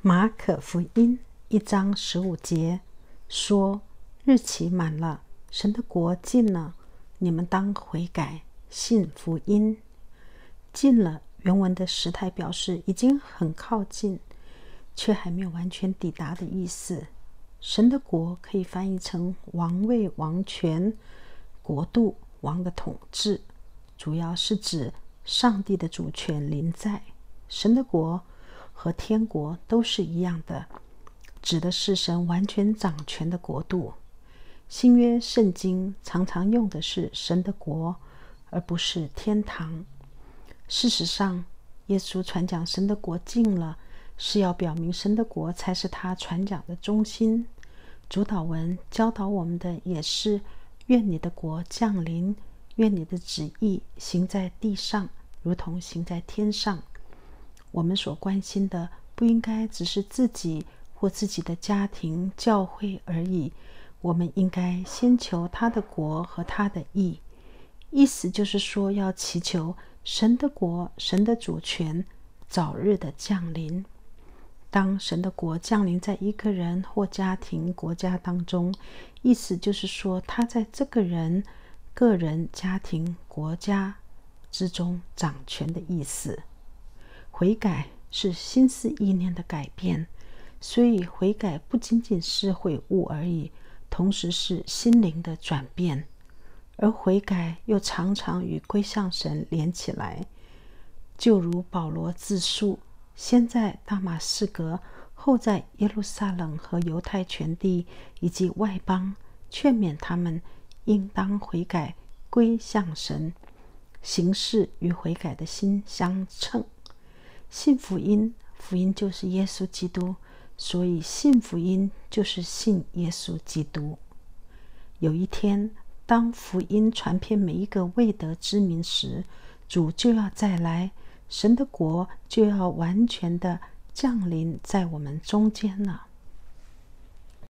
马可福音1章15节说，日期满了，神的国近了，你们当悔改，信福音。近了，原文的时态表示已经很靠近，却还没有完全抵达的意思。神的国可以翻译成王位、王权、国度、王的统治，主要是指上帝的主权临在。神的国和天国都是一样的，指的是神完全掌权的国度。新约圣经常常用的是神的国，而不是天堂。事实上，耶稣传讲神的国近了，是要表明神的国才是他传讲的中心。主祷文教导我们的也是，愿你的国降临，愿你的旨意行在地上，如同行在天上。我们所关心的不应该只是自己或自己的家庭、教会而已，我们应该先求他的国和他的义。意思就是说，要祈求神的国、神的主权早日的降临。当神的国降临在一个人或家庭、国家当中，意思就是说，他在这个人、个人、家庭、国家之中掌权的意思。悔改是心思意念的改变，所以悔改不仅仅是悔悟而已，同时是心灵的转变。而悔改又常常与归向神连起来，就如保罗自述，先在大马士革，后在耶路撒冷和犹太全地以及外邦，劝勉他们应当悔改，归向神，行事与悔改的心相称。信福音，福音就是耶稣基督，所以信福音就是信耶稣基督。有一天，当福音传遍每一个未得之民时，主就要再来，神的国就要完全的降临在我们中间了。